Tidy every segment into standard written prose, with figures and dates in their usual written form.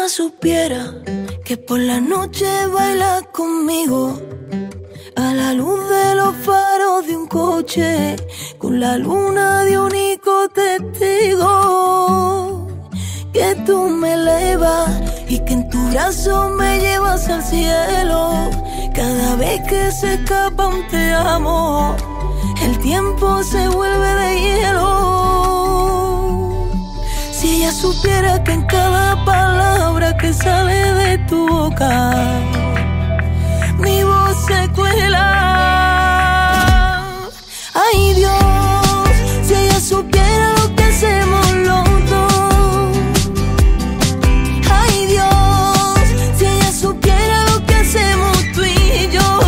supiera que por la noche baila conmigo a la luz de los faros de un coche, con la luna de único testigo, que tú me elevas y que en tu brazo me llevas al cielo. Cada vez que se escapa un te amo, el tiempo se vuelve de hielo. Si ella supiera que en cada palabra que sale de tu boca, mi voz se cuela. Ay Dios, si ella supiera lo que hacemos los dos. Ay Dios, si ella supiera lo que hacemos tú y yo.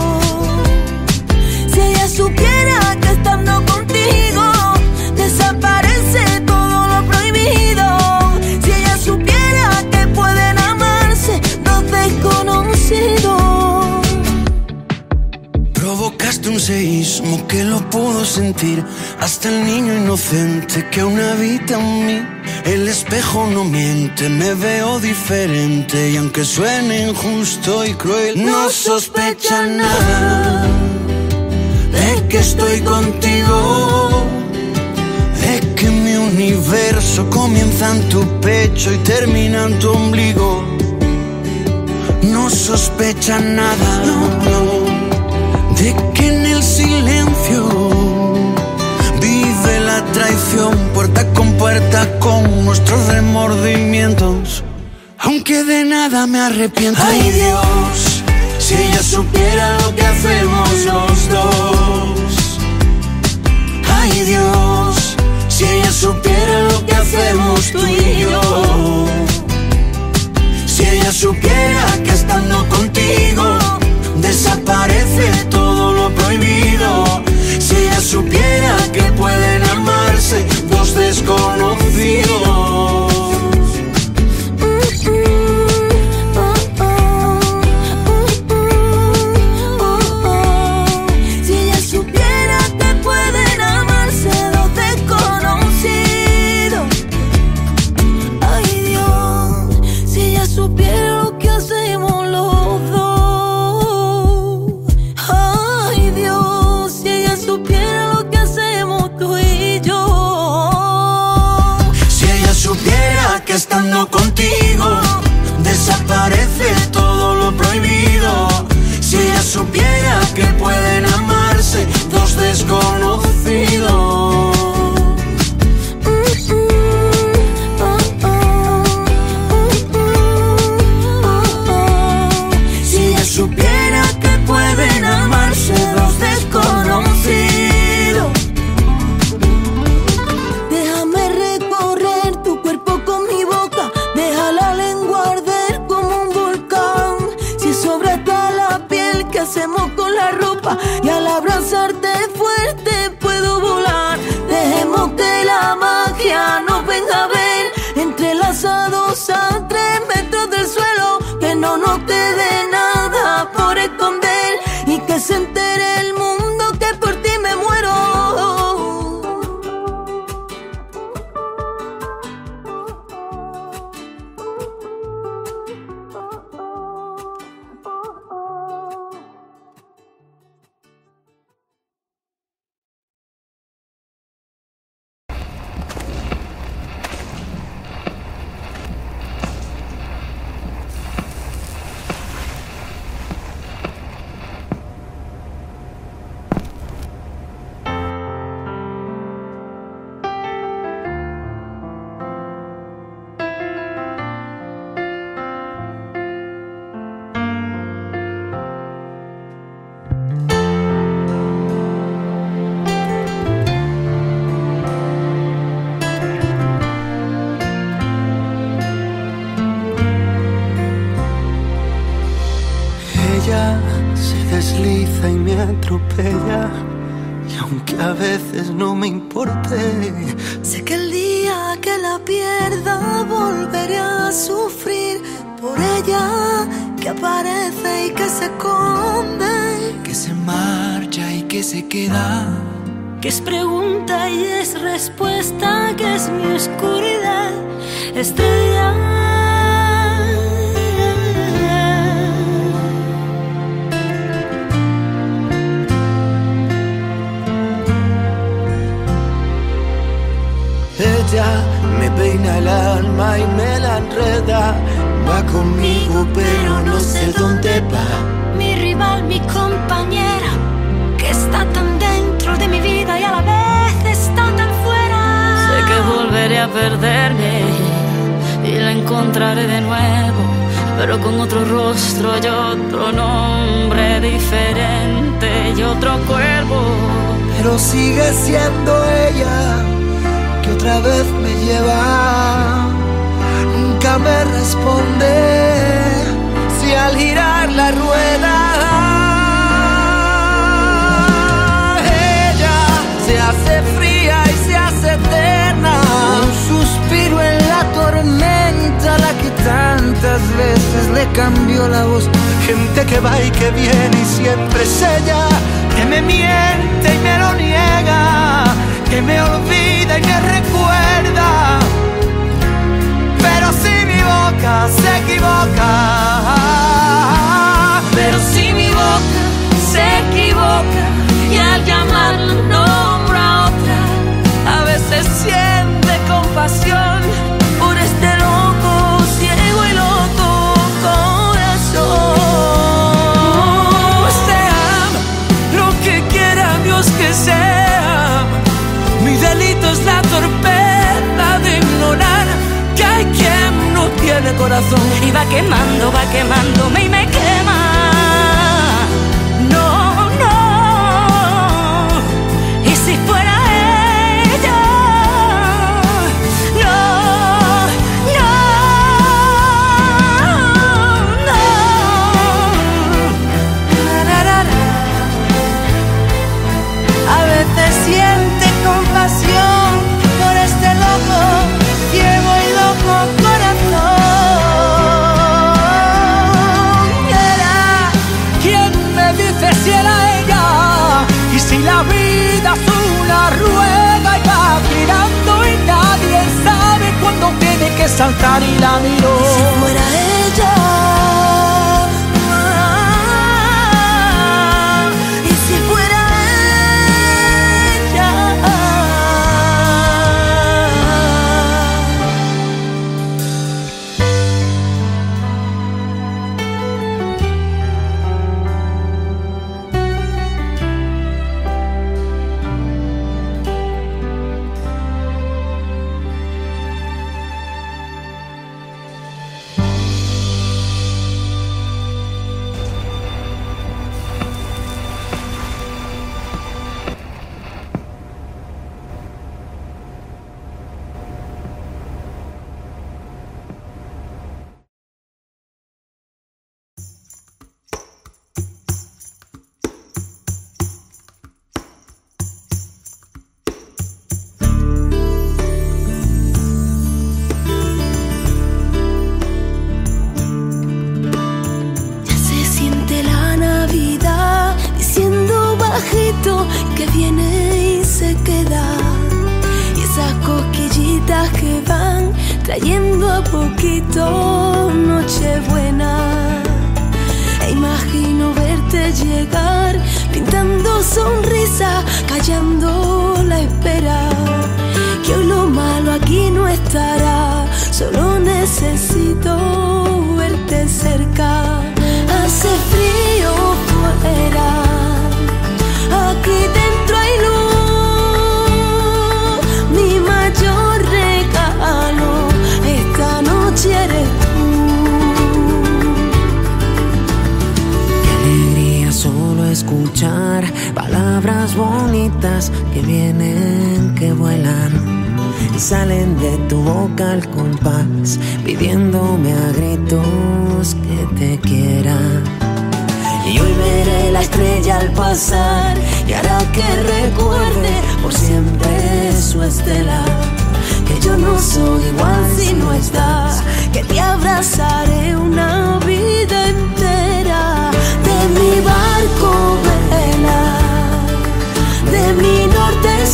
Si ella supiera que estando contigo desaparece todo lo prohibido. Si ella supiera que pueden amarse dos desconocidos. Provocaste un seísmo que lo pudo sentir hasta el niño inocente que aún habita en mí. El espejo no miente, me veo diferente y aunque suene injusto y cruel, no sospecha nada de que estoy contigo, de que mi universo comienza en tu pecho y termina en tu ombligo. No sospecha nada, de que en el silencio vive la traición, puerta con nuestros remordimientos, aunque de nada me arrepiento. Ay Dios, si ella supiera lo que hacemos los dos. Ay Dios, si ella supiera lo que hacemos tú y yo. Si ella supiera que estando contigo desaparece todo lo prohibido. Si ella supiera que pueden amarse dos desconocidos. Si ella supiera que pueden amarse dos desconocidos. Ay Dios, si ella supiera lo que hacemos los dos. Ay Dios, si ella supiera lo que hacemos tú y yo. Si ella supiera que estando contigo desaparece todo lo prohibido. Si ella supiera que pueden amarse dos desconocidos. Si ella supiera que pueden amarse dos desconocidos. Déjame recorrer tu cuerpo con mi boca, deja la lengua arder como un volcán. Si sobra hasta la piel, ¿qué hacemos con la ropa? Y al abrazarte fuerte puedo volar. Dejemos que la magia nos venga a ver, entrelazados a 3 metros del suelo. Que no nos quede nada por esconder y que se entere el mundo que por ti me muero. Ella se desliza y me atropella, y aunque a veces no me importe, Sé que el día que la pierda volveré a sufrir por ella, que aparece y que se esconde, que se marcha y que se queda, que es pregunta y es respuesta, que es mi oscuridad, estrella peina el alma y me la enreda. Va conmigo pero no sé dónde va. Mi rival, mi compañera, que está tan dentro de mi vida y a la vez está tan fuera. Sé que volveré a perderme y la encontraré de nuevo, pero con otro rostro y otro nombre diferente y otro cuerpo. Pero sigue siendo ella que otra vez me lleva. Nunca me responde si al girar la rueda ella se hace fría y se hace eterna. Un suspiro en la tormenta, la que tantas veces le cambió la voz. Gente que va y que viene y siempre es ella, que me miente y me lo niega, que me olvida y me recuerda. Pero si mi boca se equivoca, pero si mi boca se equivoca y al llamarla nombra a otra, a veces siente compasión por este loco, ciego y loco corazón. Se ama lo que quiera Dios que sea. Mi delito es la torpeza de ignorar que hay quien no tiene corazón. Y va quemándome y me quema. No, no. Y si fuera ella, no, no, no. A veces siente compasión por este loco, ciego y loco corazón. Era quien me dice si era ella, y si la vida es una rueda y va girando y nadie sabe cuándo tiene que saltar. Y la miro. Si fuera ella, y si fuera ella. Que viene y se queda, y esas cosquillitas que van trayendo a poquito Nochebuena. E imagino verte llegar pintando sonrisa, callando la espera, que hoy lo malo aquí no estará. Solo necesito verte cerca. Hace frío fuera, aquí dentro hay luz. Mi mayor regalo esta noche eres tú. Qué alegría solo escuchar palabras bonitas que vienen, que vuelan y salen de tu boca al compás, pidiéndome a gritos que te quiera. Y hoy veré la estrella al pasar y hará que recuerde por siempre su estela. Que yo no soy igual si no estás, que te abrazaré una vida entera. De mi barco vela, de mi norte a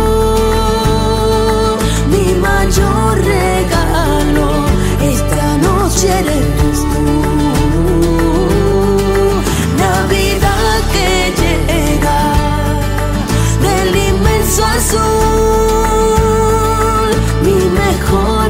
sur, mi mayor regalo esta noche eres tú. Navidad que llega del inmenso azul, mi mejor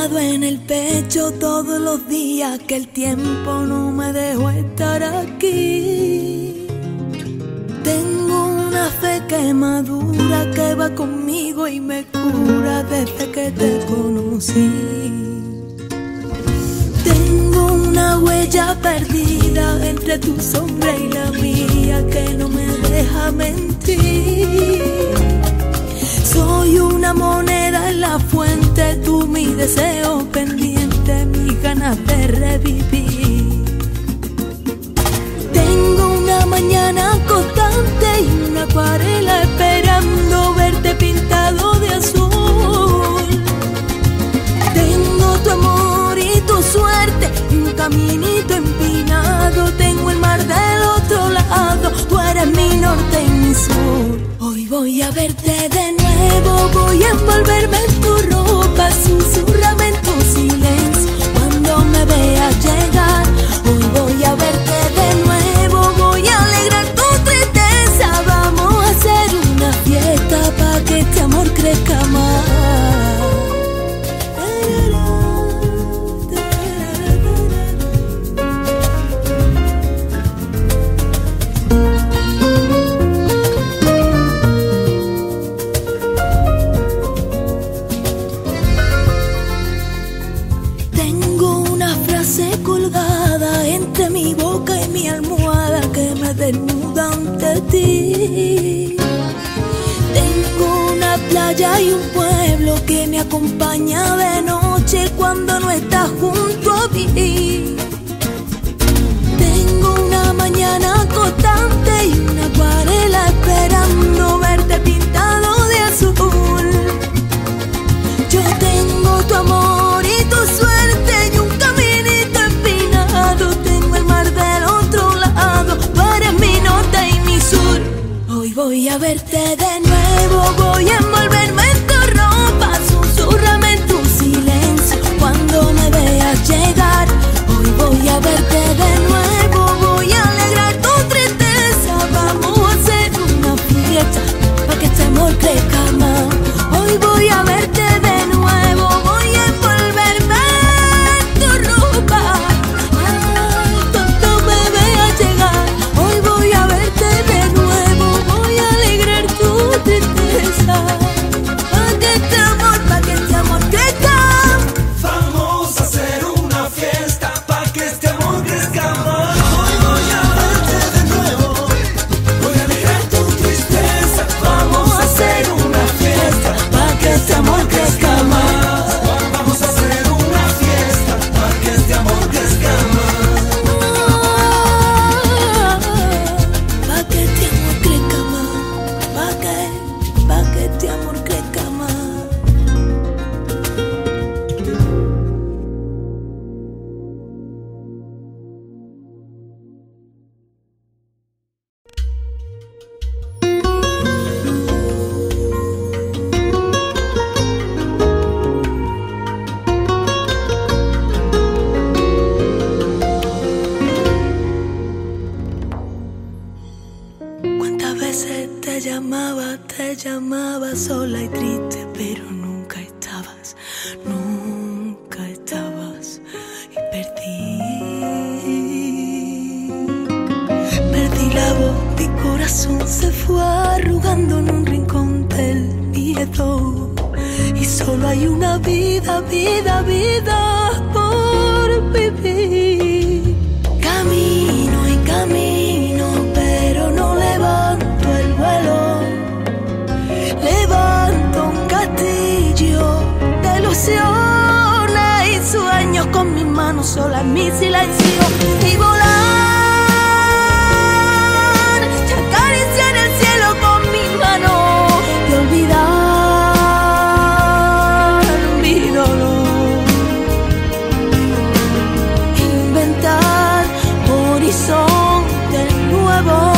tatuado en el pecho todos los días que el tiempo no me dejó estar aquí. Tengo una fe que madura, que va conmigo y me cura desde que te conocí. Tengo una huella perdida entre tu sombra y la mía que no me deja mentir. Soy una moneda en la fuente, tú mi deseo pendiente, mis ganas de revivir. Tengo una mañana constante y una acuarela esperando verte pintado de azul. Tengo tu amor y tu suerte y un caminito empinado. Tengo el mar del otro lado, tú eres mi norte y mi sur. Hoy voy a verte de nuevo, voy a envolverme en tu ropa, susurrame en tu silencio cuando me veas llegar. Hoy voy a verte de nuevo, voy a alegrar tu tristeza. Vamos a hacer una fiesta pa' que este amor crezca más. Colgada entre mi boca y mi almohada que me desnuda ante ti. Tengo una playa y un pueblo que me acompaña de noche cuando no estás junto a mí. Tengo una mañana constante y una acuarela esperando verte pintado de azul. Yo tengo tu amor y tu suerte y un caminito empinado. Tengo el mar del otro lado, tú eres mi norte y mi sur. Hoy voy a verte de nuevo, voy a envolverme en tu ropa, susurrame en tu silencio cuando me veas llegar. Hoy voy a verte de nuevo, voy a alegrar tu tristeza. Vamos a hacer una fiesta para que este amor crezca más. Hoy voy a verte de nuevo, voy a envolverme en tu ropa. Ay, cuando me veas llegar. Hoy voy a verte de nuevo, voy a alegrar tu tristeza. Pa' que este amor crezca. Vamos a hacer una fiesta pa' que este amor crezca más. Hoy voy a verte de nuevo, voy a alegrar tu tristeza. Vamos a hacer una fiesta pa' que este amor crezca más. Vamos a hacer una fiesta pa' que este amor crezca más. Pa' que este amor crezca más. Pa' que este amor crezca más. ¿Cuántas veces te llamaba sola y triste, pero nunca estabas y perdí la voz, mi corazón se fue arrugando en un rincón del miedo y solo hay una vida por vivir. Camino y camino, pero no levanto el vuelo. Levanto un castillo de ilusiones y sueños con mis manos solas en mi silencio y volar y acariciar el cielo con mis manos y olvidar mi dolor. Inventar horizontes nuevos.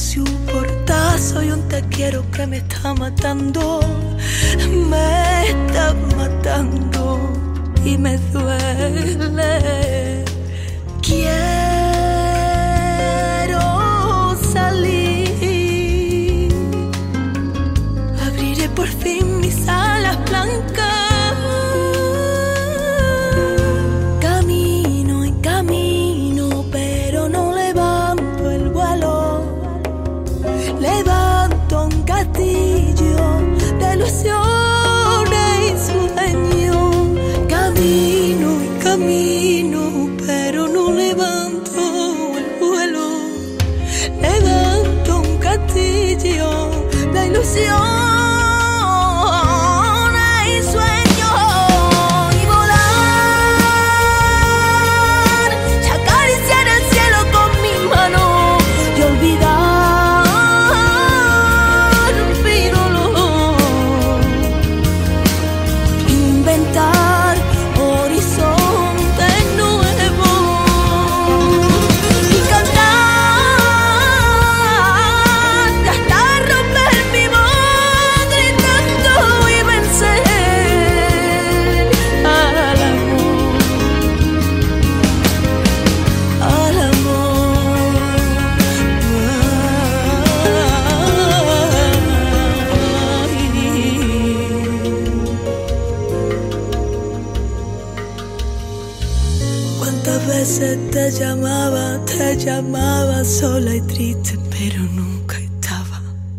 si un portazo y un te quiero que me está matando, me está matando y me duele. Quiero salir, abriré por fin mis alas blancas. Camino y camino, pero no levanto el vuelo. Levanto un castillo de ilusiones y sueños. Camino y camino, pero no levanto el vuelo. Levanto un castillo de ilusión. Te llamaba sola y triste, pero nunca estaba.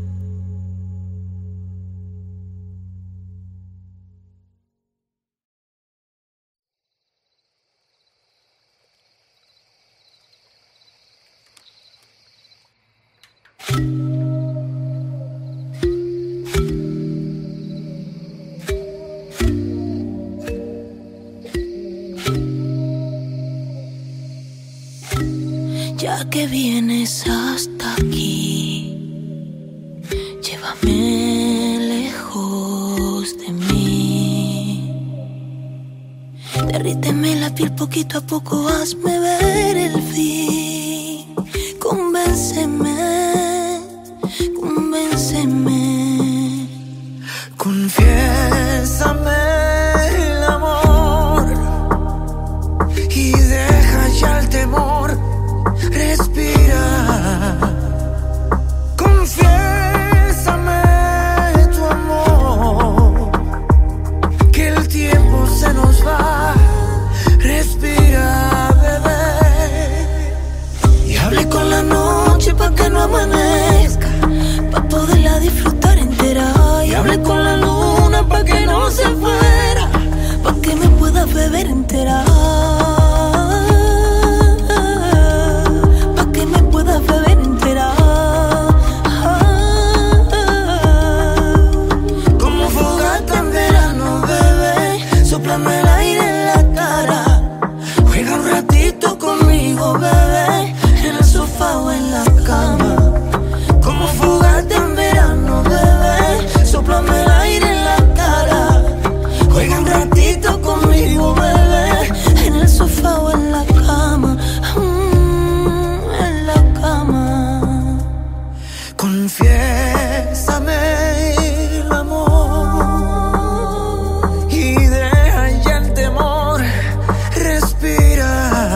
Ya que vienes hasta aquí, llévame lejos de mí. Derríteme la piel poquito a poco, hazme ver el fin. Convénceme, convénceme. Confiésame el amor y deja ya el temor. Respira, confiésame tu amor, que el tiempo se nos va. Respira, bebé, y hable con la noche pa' que no amanezca, pa' poderla disfrutar entera. Y hable con la luna pa' que no se fuera, pa' que me pueda beber entera. Beber entera. Como fogata en verano, bebé, sóplame el aire en la cara. Juega un ratito conmigo, bebé, en el sofá o en la cama. Como fogata en verano, bebé, sóplame el aire en la cara. Juega un ratito conmigo, bebé, en el sofá o en la cama. Confiésame el amor y deja ya el temor. Respira.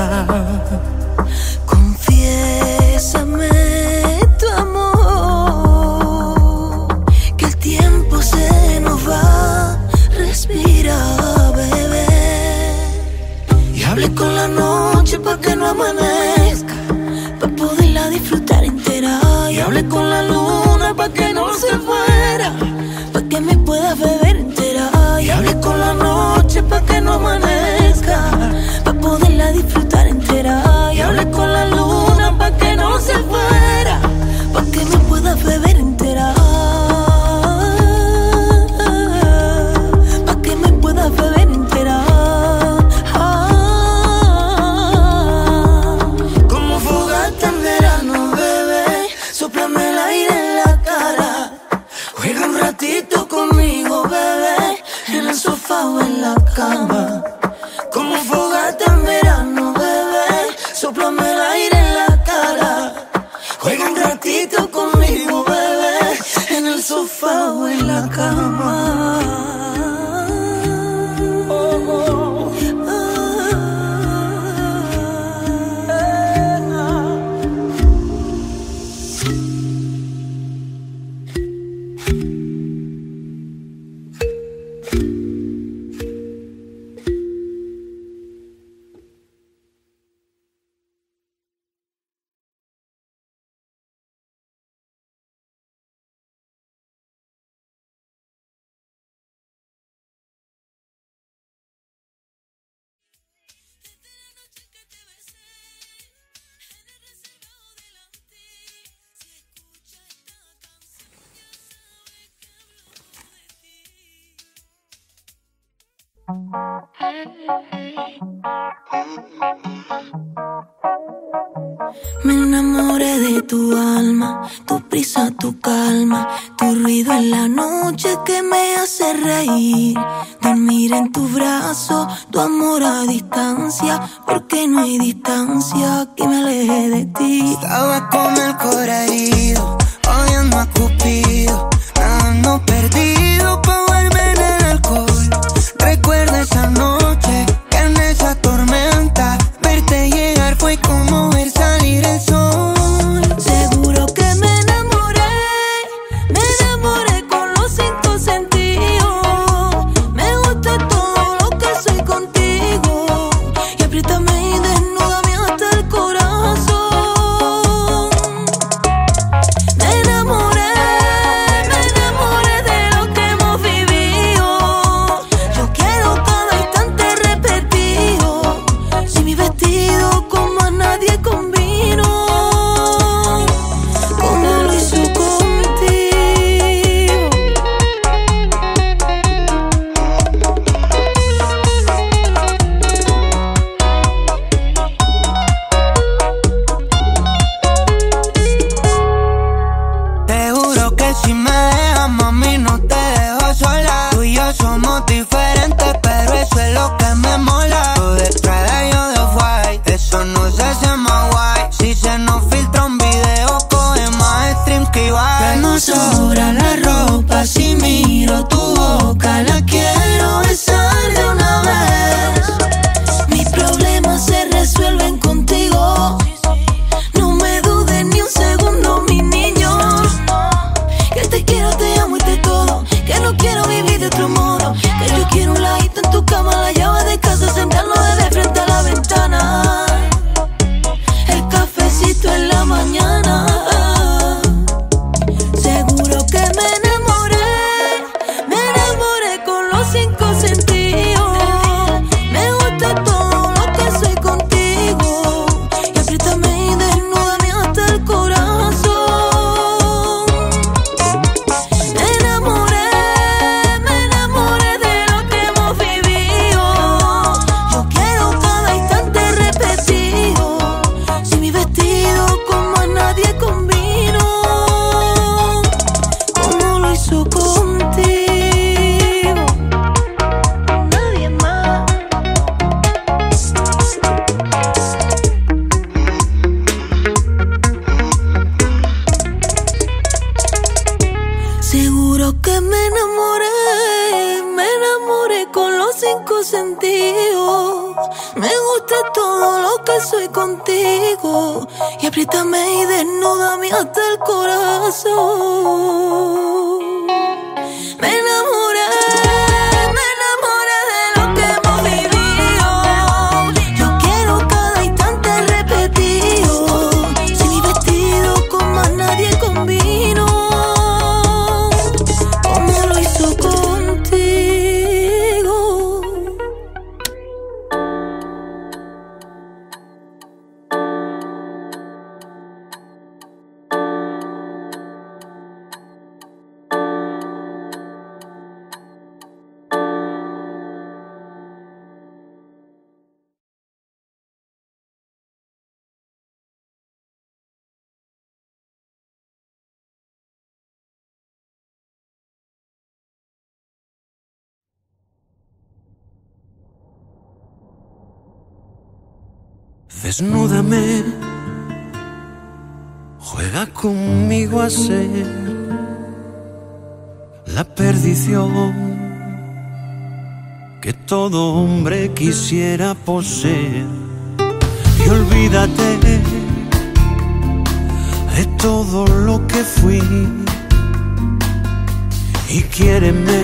Confiésame tu amor, que el tiempo se nos va. Respira, bebé, y hable con la noche pa' que no amanezca, pa' poderla disfrutar entera. Y hable con la luna pa' que no se fuera, pa' que me pueda beber entera. Y hable con la noche pa' que no amanezca, pa' poderla disfrutar entera. Y hable con la luna pa' que no se fuera, pa' que me pueda beber entera. Pa' que me pueda beber entera. Como fogata en verano, bebé, sóplame el aire en la cara. Juega un ratito conmigo, bebé, en el sofá o en la cama. Como fogata en verano, bebé, sóplame el aire en la cara. Juega un ratito conmigo. sofá o en la cama. Me enamoré de tu alma, tu prisa, tu calma, tu ruido en la noche que me hace reír. Dormir en tu brazo, tu amor a distancia, porque no hay distancia que me aleje de ti. Estaba con el corazón herido, odiando a Cupido, nadando perdido pa' volver en el alcohol. Recuerda esa noche, que en esa tormenta verte llegar fue como ver salir el sol. Seguro que me enamoré con los 5 sentidos. Me gusta todo lo que soy contigo, y apriétame y desnúdame hasta el corazón. Me enamoré de lo que hemos vivido. Yo quiero cada instante repetido. Si mi vestido como a nadie combino, como lo hizo contigo. Te juro que si me dejas, mami, no te dejo sola. Tú y yo somos diferentes, pero eso es lo que me mola. Tú detrás de yo de white, eso no se hace más guay. Si se nos filtra un video, coge más streams que igual. Que no sobra la ropa si miro tu boca. La quiero besar de una vez. Mis problemas se resuelven contigo. No me dudes ni un segundo, mi niño. Que te quiero, te amo y te todo. Que no quiero vivir de otro modo. Que yo quiero un ladito en tu cama, la llave de casa, sentarnos de frente a la ventana. El cafecito en la mañana. Seguro que me enamoré con los 5 sentidos. Me gusta todo lo que soy contigo, y apriétame y desnúdame hasta el corazón. Me enamoré de lo que hemos vivido. Yo quiero cada instante repetido. Si mi vestido como a nadie combino, como lo hizo contigo, nadie más. Seguro que me enamoré con los 5 sentidos. Me gusta todo lo que soy contigo, y apriétame y desnúdame hasta el corazón. Me enamoré de lo que hemos vivido. Yo quiero cada instante repetido. Si mi vestido con más nadie combino, como lo hizo contigo. Desnúdame, juega conmigo a ser la perdición que todo hombre quisiera poseer. Y olvídate de todo lo que fui y quiéreme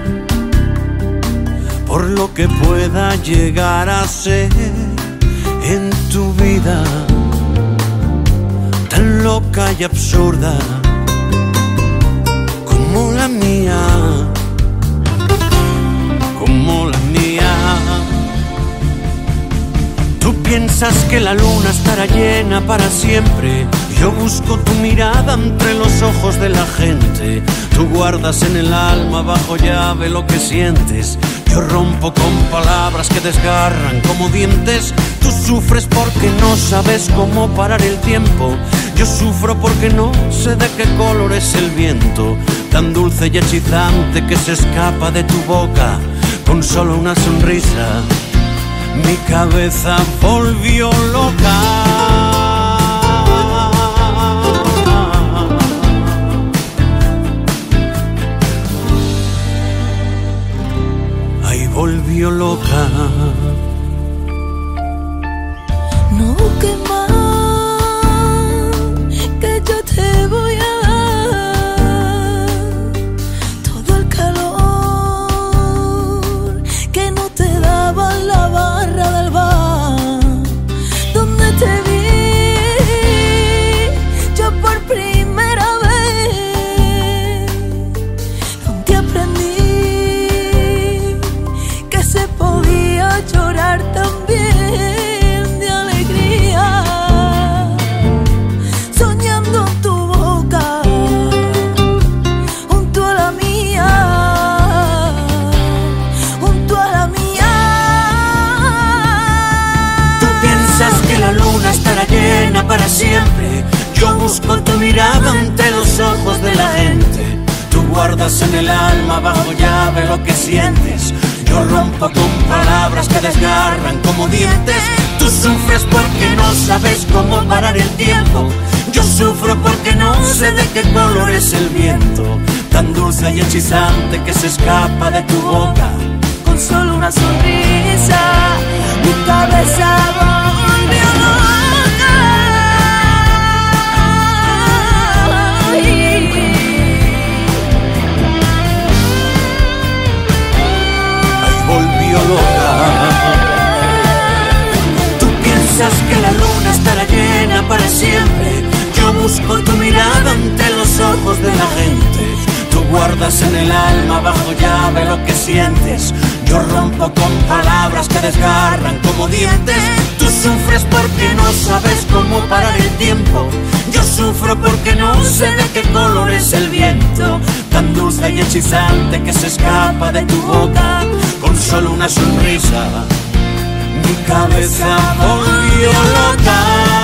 por lo que pueda llegar a ser en tu vida tan loca y absurda como la mía, como la mía. Tú piensas que la luna estará llena para siempre. Yo busco tu mirada entre los ojos de la gente. Tú guardas en el alma bajo llave lo que sientes. Yo rompo con palabras que desgarran como dientes. Tú sufres porque no sabes cómo parar el tiempo. Yo sufro porque no sé de qué color es el viento, tan dulce y hechizante que se escapa de tu boca con solo una sonrisa. Mi cabeza volvió loca. Ahí volvió loca. No busques más, que yo te voy a dar todo el calor que no te daba en la barra del bar donde te vi yo por primera vez, donde aprendí que se podía llorar también. Llena para siempre. Yo busco tu mirada ante los ojos de la gente. Tú guardas en el alma bajo llave lo que sientes. Yo rompo con palabras que desgarran como dientes. Tú sufres porque no sabes cómo parar el tiempo. Yo sufro porque no sé de qué color es el viento, tan dulce y hechizante que se escapa de tu boca con solo una sonrisa. Mi cabeza volvió loca. Tú piensas que la luna estará llena para siempre. Yo busco tu mirada ante los ojos de la gente. Tú guardas en el alma bajo llave lo que sientes. Yo rompo con palabras que desgarran como dientes. Tú sufres porque no sabes cómo parar el tiempo. Yo sufro porque no sé de qué color es el viento, tan dulce y hechizante que se escapa de tu boca con solo una sonrisa. Mi cabeza volvió loca.